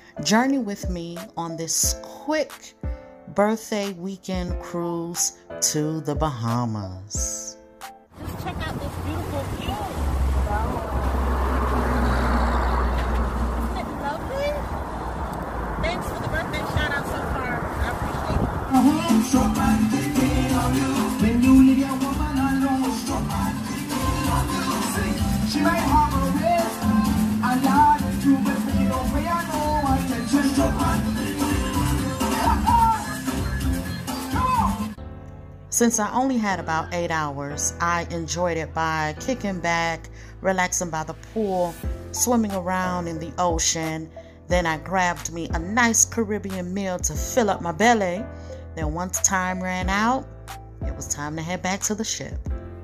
Journey with me on this quick birthday weekend cruise to the Bahamas. Just check out this beautiful view. Isn't it lovely? Thanks for the birthday shout out so far. I appreciate it. She might have a wrist, and I do, but you don't pay her no attention. Since I only had about 8 hours, I enjoyed it by kicking back, relaxing by the pool, swimming around in the ocean. Then I grabbed me a nice Caribbean meal to fill up my belly. Then once time ran out, it was time to head back to the ship.